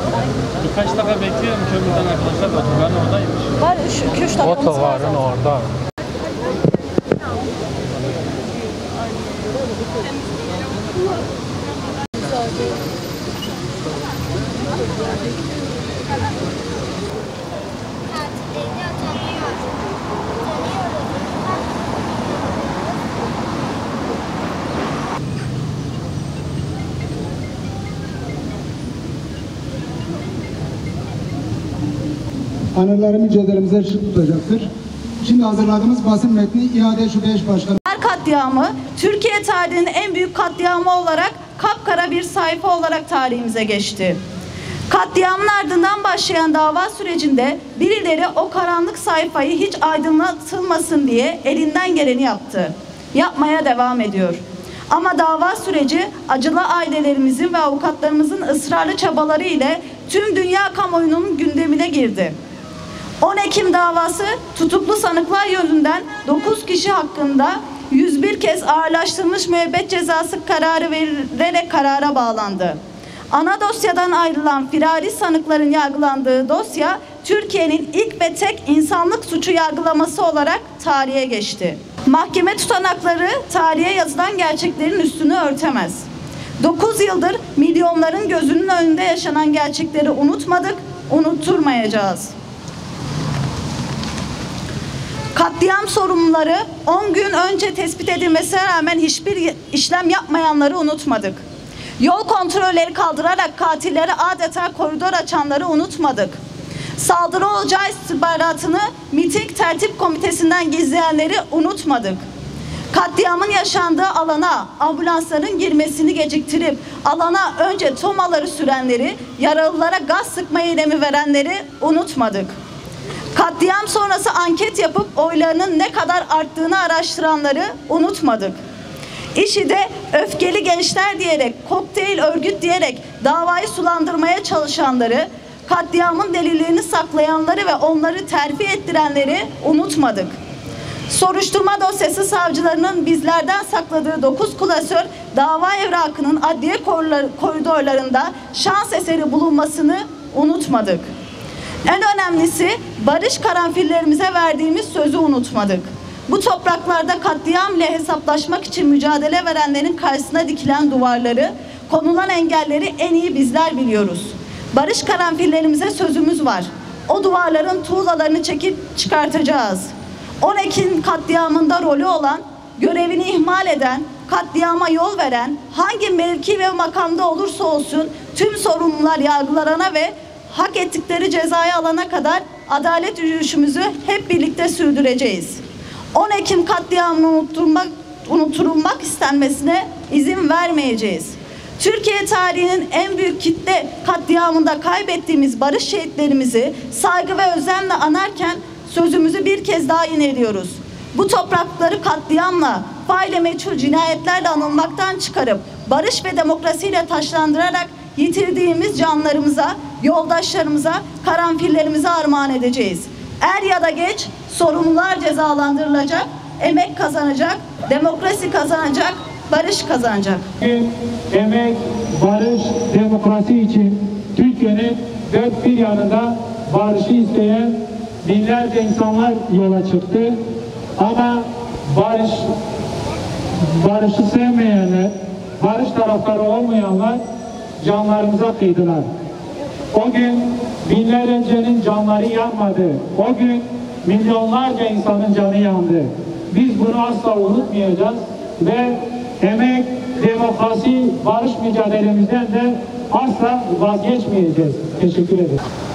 Birkaç dakika bekliyorum kömürden arkadaşlar. Otogarın oradaymış. Var şu 2-3 dakikamız var. Otogarın orada. Anıları mücadelemize ışık tutacaktır. Şimdi hazırladığımız basın metni İade Şube Eş Başkanı. Katliamı Türkiye tarihinin en büyük katliamı olarak kapkara bir sayfa olarak tarihimize geçti. Katliamın ardından başlayan dava sürecinde birileri o karanlık sayfayı hiç aydınlatılmasın diye elinden geleni yaptı. Yapmaya devam ediyor. Ama dava süreci acılı ailelerimizin ve avukatlarımızın ısrarlı çabaları ile tüm dünya kamuoyunun gündemine girdi. 10 Ekim davası tutuklu sanıklar yönünden 9 kişi hakkında 101 kez ağırlaştırılmış müebbet cezası kararı verilerek karara bağlandı. Ana dosyadan ayrılan firari sanıkların yargılandığı dosya Türkiye'nin ilk ve tek insanlık suçu yargılaması olarak tarihe geçti. Mahkeme tutanakları tarihe yazılan gerçeklerin üstünü örtemez. 9 yıldır milyonların gözünün önünde yaşanan gerçekleri unutmadık, unutturmayacağız. Katliam sorumluları 10 gün önce tespit edilmesine rağmen hiçbir işlem yapmayanları unutmadık. Yol kontrolleri kaldırarak katilleri adeta koridor açanları unutmadık. Saldırı olacağı istihbaratını miting tertip komitesinden gizleyenleri unutmadık. Katliamın yaşandığı alana ambulansların girmesini geciktirip alana önce tomaları sürenleri, yaralılara gaz sıkma eylemi verenleri unutmadık. Katliam sonrası anket yapıp oylarının ne kadar arttığını araştıranları unutmadık. İŞİD'e öfkeli gençler diyerek, kokteyl örgüt diyerek davayı sulandırmaya çalışanları, katliamın delillerini saklayanları ve onları terfi ettirenleri unutmadık. Soruşturma dosyası savcılarının bizlerden sakladığı 9 klasör dava evrakının adliye koridorlarında şans eseri bulunmasını unutmadık. En önemlisi barış karanfillerimize verdiğimiz sözü unutmadık. Bu topraklarda katliamla hesaplaşmak için mücadele verenlerin karşısına dikilen duvarları, konulan engelleri en iyi bizler biliyoruz. Barış karanfillerimize sözümüz var. O duvarların tuğlalarını çekip çıkartacağız. 10 Ekim katliamında rolü olan, görevini ihmal eden, katliama yol veren, hangi mevki ve makamda olursa olsun tüm sorumlular yargılanana ve hak ettikleri cezayı alana kadar adalet yürüyüşümüzü hep birlikte sürdüreceğiz. 10 Ekim katliamının unutulmak istenmesine izin vermeyeceğiz. Türkiye tarihinin en büyük kitle katliamında kaybettiğimiz barış şehitlerimizi saygı ve özenle anarken sözümüzü bir kez daha yineliyoruz. Bu toprakları katliamla, faile meçhul cinayetlerle anılmaktan çıkarıp barış ve demokrasiyle taşlandırarak yitirdiğimiz canlarımıza, yoldaşlarımıza, karanfillerimize armağan edeceğiz. Er ya da geç sorumlular cezalandırılacak, emek kazanacak, demokrasi kazanacak, barış kazanacak. Emek, barış, demokrasi için Türkiye'nin dört bir yanında barışı isteyen binlerce insanlar yola çıktı. Ama barışı sevmeyenler, barış taraftarı olmayanlar canlarımıza kıydılar. O gün binlercenin canları yanmadı. O gün milyonlarca insanın canı yandı. Biz bunu asla unutmayacağız ve emek, demokrasi, barış mücadelemizden de asla vazgeçmeyeceğiz. Teşekkür ederim.